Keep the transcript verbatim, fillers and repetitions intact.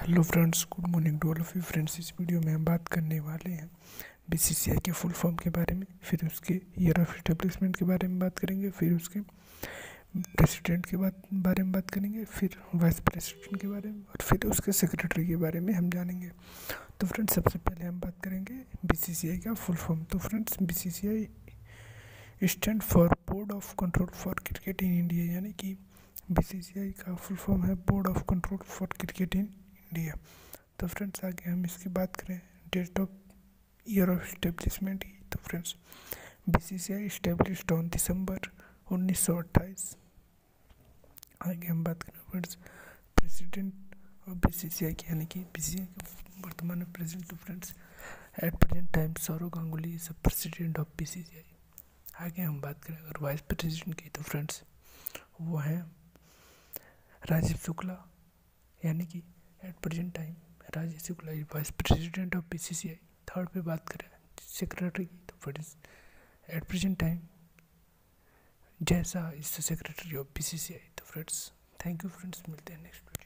Hello friends, good morning to all of you friends. इस video में हम बात करने वाले हैं बीसीसीआई के फुल फॉर्म के बारे में, फिर उसके ईयर ऑफ एस्टेब्लिशमेंट के बारे में बात करेंगे, फिर उसके प्रेसिडेंट के बात बारे में बात करेंगे, फिर वाइस प्रेसिडेंट के बारे में, और फिर उसके सेक्रेटरी के बारे में हम जानेंगे। तो फ्रेंड्स, सबसे पहले हम बात करेंगे बीसीसीआई का फुल फॉर्म। तो friends, BCCI stand for board of control for cricket in India, यानी कि बीसीसीआई का फुल फॉर्म है board of control for cricket in India. तो फ्रेंड्स, आगे हम इसकी बात करें date of year of establishment की। तो friends, BCCI established on December उन्नीस सौ अट्ठाईस। आगे हम बात करें फ्रेंड्स प्रेसिडेंट ऑफ बीसीसीआई की, यानी कि बीसीसीआई के वर्तमान में प्रेसिडेंट। तो friends, at present time Sourav Ganguly is president of BCCI. आगे हम बात करें अगर वाइस प्रेसिडेंट की, तो फ्रेंड्स वो हैं राजीव शुक्ला, यानी कि at present time Rajeev Shukla is vice president of BCCI. Third पे बात करें सेक्रेटरी की, तो friends at present time Jay Shah is the secretary of BCCI. तो फ्रेंड्स, थैंक यू फ्रेंड्स, मिलते हैं नेक्स्ट।